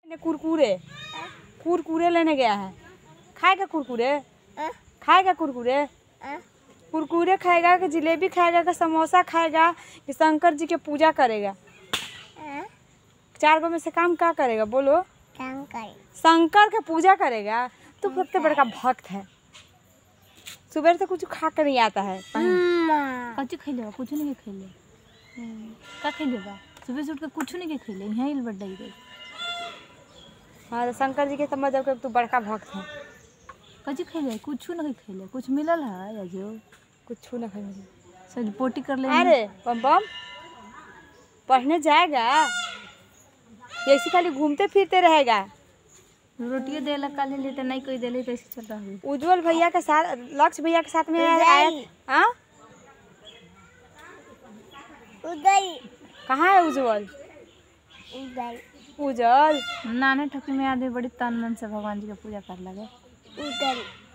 कुरकुरे कुरकुरे लेने गया है। खाएगा कुरकुरे? खाएगा कुरकुरे? कुरकुरे खाएगा कि जलेबी खाएगा कि समोसा खाएगा कि शंकर जी की पूजा करेगा? चार गो में से काम क्या करेगा बोलो? शंकर की पूजा करेगा। तो सबसे बड़ा भक्त है। सुबह से कुछ खा कर नहीं आता है। कच्ची खेले कुछ नहीं खेले का खेले बा सुबह से उठ के कुछ नहीं खेले यहाँ हिल बढ़ गई। हाँ तो शंकर जी के समझ जाओ कि तू बड़का भक्त है। कच्ची खेले कुछ नहीं खेले कुछ मिलल है जो कुछ ना खाए सर पोटी कर ले। अरे बम बम पढ़ने जाएगा ऐसे खाली घूमते फिरते रहेगा। रोटियां दे ला काले लेते नहीं कोई दे ले तो ऐसे चल रहा है। उज्जवल भैया के साथ लक्ष्य भैया के साथ में आया। हाँ कहाँ है उज्जवल? उज्जवल नाने ठकी में आदमी बड़ी तन मन से भगवान जी की पूजा कर लगे।